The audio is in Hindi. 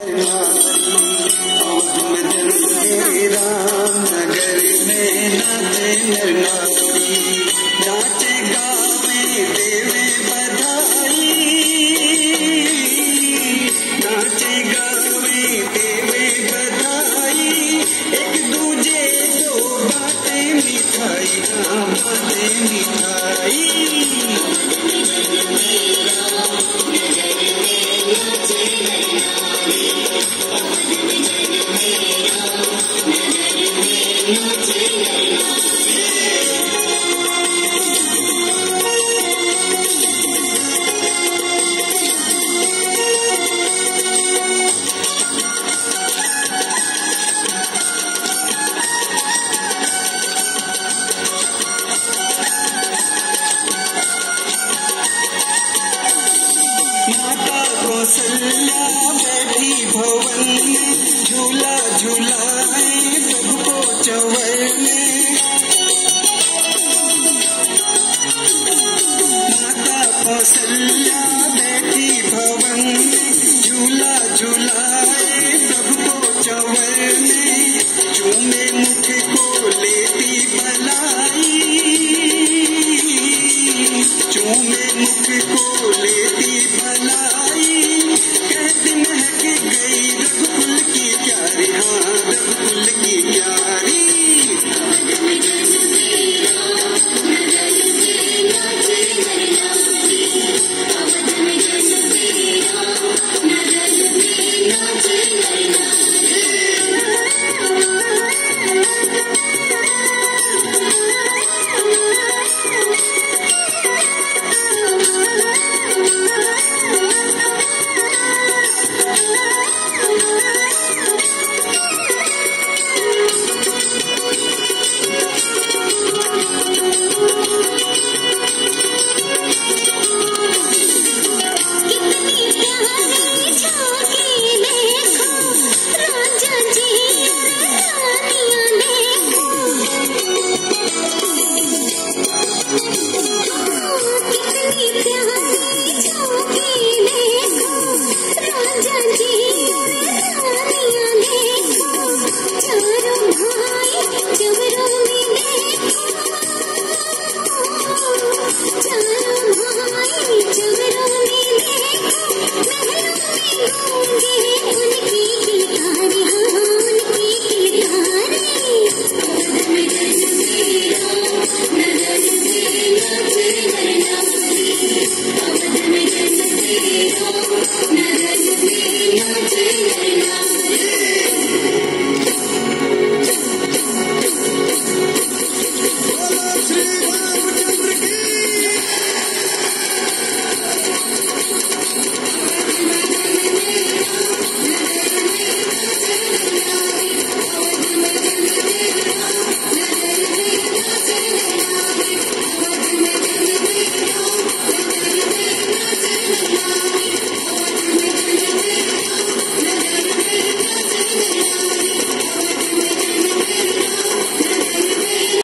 राम नगर में नाचे नर नारी, नाचे गावे देवे बधाई, नाचे गावे देवे बधाई, एक दूजे को बाटे मिठाई, बाटे मिठाई। कौशल्या बैठी भवन में, झूला झूलाए सबको चंवर में। माता कौशल्या बैठी भवन में, झूला झूलाए सबको चंवर में। चूमे मुख को लेती बलाई, चूमे मुख को लेती बलाई, कहती महक गई रघुकुल की प्यारी, हाँ रघुकुल की प्यारी। नाचे